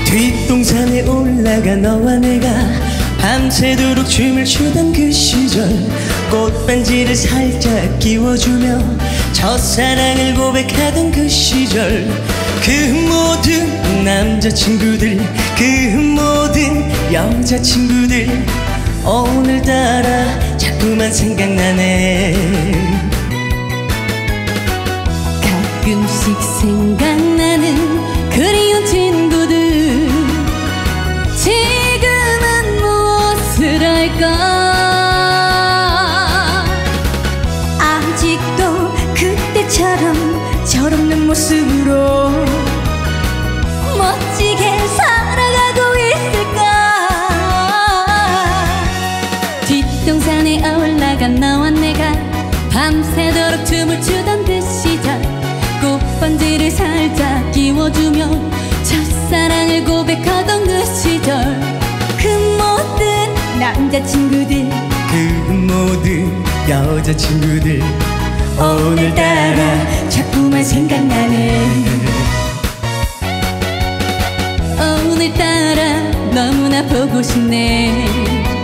뒷동산에 올라가 너와 내가 밤새도록 춤을 추던 그 시절, 꽃반지를 살짝 끼워주며 첫사랑을 고백하던 그 시절, 그 모든 남자친구들, 그 모든 여자친구들 오늘따라 자꾸만 생각나네. 가끔씩 생각나는 그리운 친구들, 지금은 무엇을 할까? 아직도 그때처럼 철없는 모습으로 멋지게 살아가고 있을까? 뒷동산에 올라간 너와 내가 밤새도록 춤을 추던 그 시절, 꽃반지를 살짝 끼워주며 첫사랑을 고백하던 그 시절, 그 모든 남자친구들, 그 모든 여자친구들 오늘따라 자꾸만 생각나네. 오늘따라 너무나 보고 싶네.